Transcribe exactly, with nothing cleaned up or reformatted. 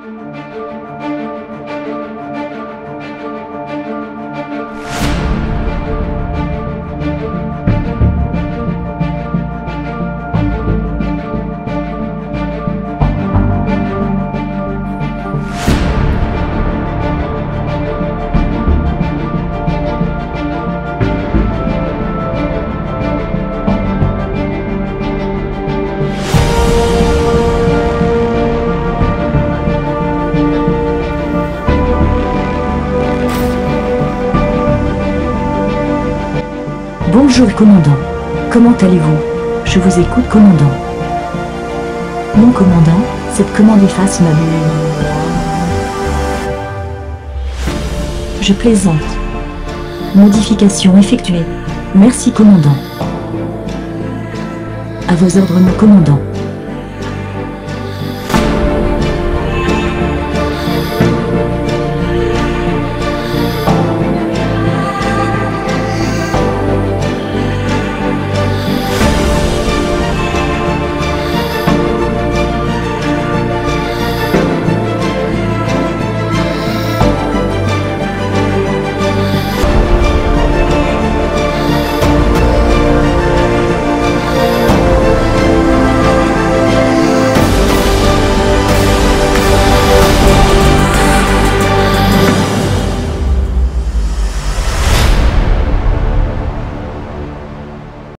Bonjour commandant. Comment allez-vous? Je vous écoute commandant. Non commandant, cette commande efface ma... Je plaisante. Modification effectuée. Merci commandant. À vos ordres mon commandant.